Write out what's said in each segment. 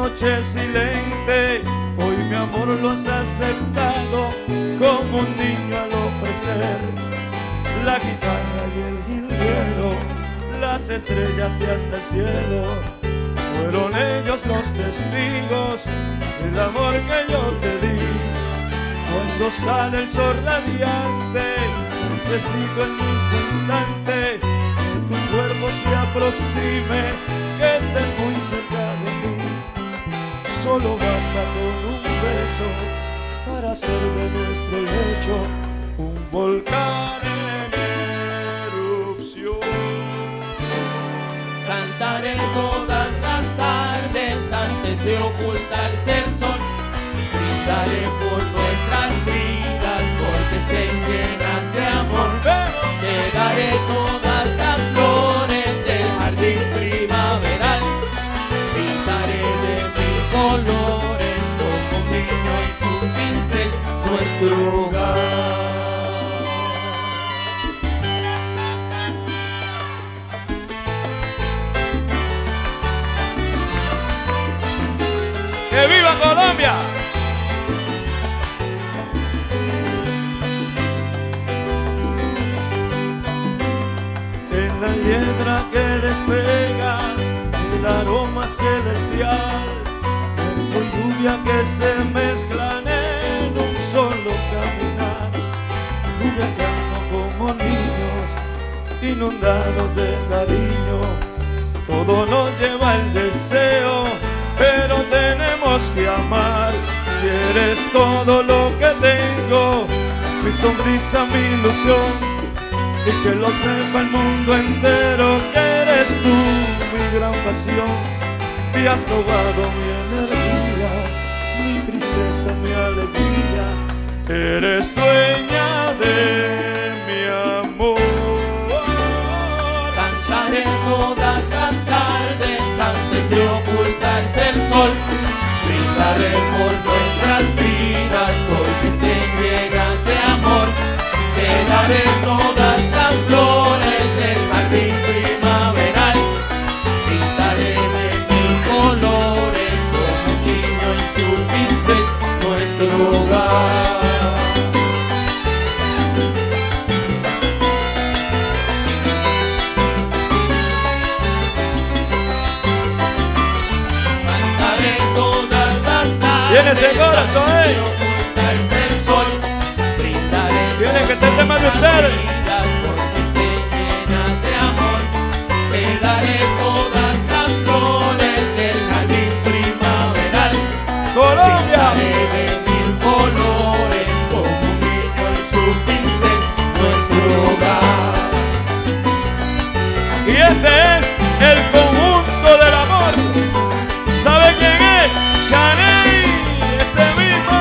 noche silente, hoy mi amor lo has aceptado como un niño al ofrecer la guitarra y el jilguero, las estrellas y hasta el cielo. Fueron ellos los testigos del amor que yo te di. Cuando sale el sol radiante, necesito el mismo instante que tu cuerpo se aproxime, que estés muy cerca de mí. Solo basta con un beso para hacer de nuestro lecho un volcán en erupción. Cantaré todas las tardes antes de ocultarse el sol. Brindaré por nuestras vidas porque estén llenas de amor. Te daré todas las flores del jardín primaveral. Pintaré de mil colores como un niño en su pincel nuestro hogar. ¡Que viva Colombia! En la hiedra que despega el aroma celestial, con lluvia que se mezclan en un solo caminar, jugueteando como niños, inundados de cariño. Todo nos lleva al deseo, pero tenemos que amar. Y eres todo lo que tengo, mi sonrisa, mi ilusión. Y que lo sepa el mundo entero, que eres tú mi gran pasión. Y has robado mi energía, mi tristeza, mi alegría. Eres dueña de mi amor. Cantaré todas las tardes antes de ocultarse el sol. Brindaré por nuestras vidas porque estén llenas de amor. Te daré todas las flores del jardín primaveral. Pintaré de mil colores como un niño en su pincel nuestro hogar. Cantaré todas las tardes. Viene ese corazón, ocultarse el sol. Tiene que tener más de ustedes. Porque estén llenas de amor. Te daré todas las flores del jardín primaveral. Colombia. Pintaré de mil colores como un niño en su pincel nuestro hogar. Y este es el conjunto del amor. ¿Sabe quién es? Chaney, ese mismo.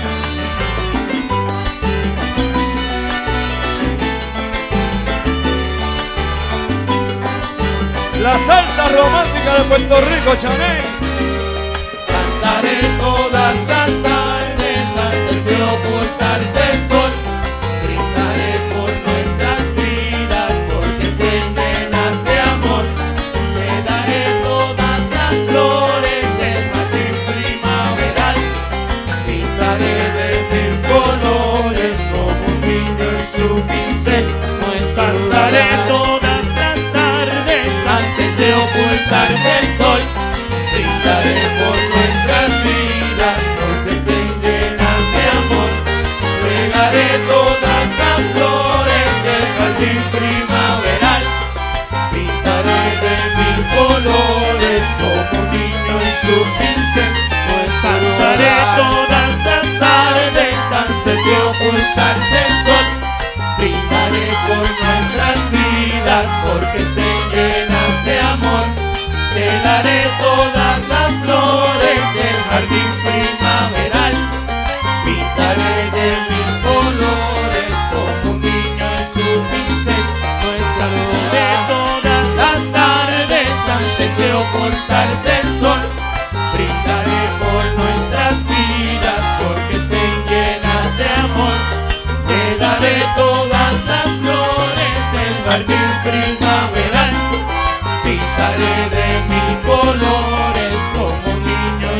La salsa romántica de Puerto Rico, Chaney. Cantaré todas las tardes antes de ocultarse el sol. Brindaré por nuestras vidas porque estén llenas de amor. Te daré todas las flores del jardín primaveral. Pintaré de mil colores como un niño en su pincel. Cantaré todas las tardes antes de ocultarse el sol. Brindaré por nuestras vidas porque estén llenas de amor. Regaré todas las flores del jardín primaveral. Pintaré de mil colores como un niño en su pincel. Pues cantaré todas las tardes antes de ocultarse el sol. Brindaré por nuestras vidas porque estén llenas de amor. Te daré todas las flores del jardín primaveral. Pintaré de mil colores como un niño en su pincel. Cantaré todas las tardes antes de ocultarse el sol. Brindaré por nuestras vidas porque estén llenas de amor. Te daré todas las flores del jardín primaveral. Pintaré de mil colores como un niño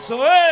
Eso es.